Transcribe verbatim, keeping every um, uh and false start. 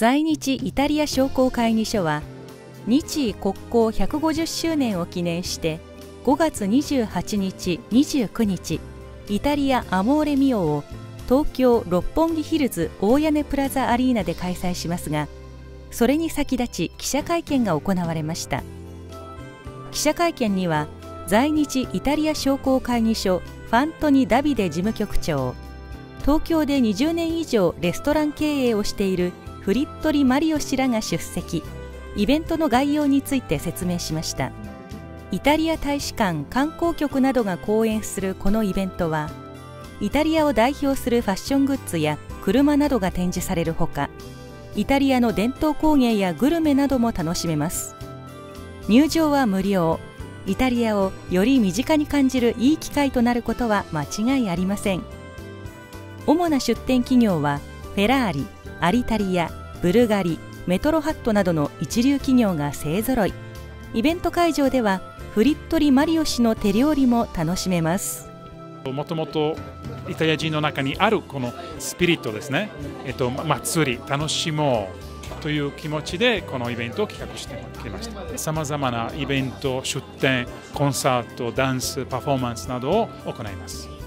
在日イタリア商工会議所は、日伊国交ひゃくごじゅっしゅうねんを記念してごがつにじゅうはちにち、にじゅうくにち、イタリアアモーレミオを東京六本木ヒルズ大屋根プラザアリーナで開催しますが、それに先立ち記者会見が行われました。記者会見には、在日イタリア商工会議所ファントニ・ダビデ事務局長、東京でにじゅうねん以上レストラン経営をしているフリットリ・マリオ氏らが出席、イベントの概要について説明しました。イタリア大使館、観光局などが講演するこのイベントは、イタリアを代表するファッショングッズや車などが展示されるほか、イタリアの伝統工芸やグルメなども楽しめます。入場は無料。イタリアをより身近に感じるいい機会となることは間違いありません。主な出展企業は、フェラーリ、アリタリア、ブルガリ、メトロハットなどの一流企業が勢ぞろい。イベント会場では、フリットリ・マリオ氏の手料理も楽しめます。 もともとイタリア人の中にあるこのスピリットですね、えっと、祭り、楽しもうという気持ちでこのイベントを企画してきました。さまざまなイベント、出展、コンサート、ダンス、パフォーマンスなどを行います。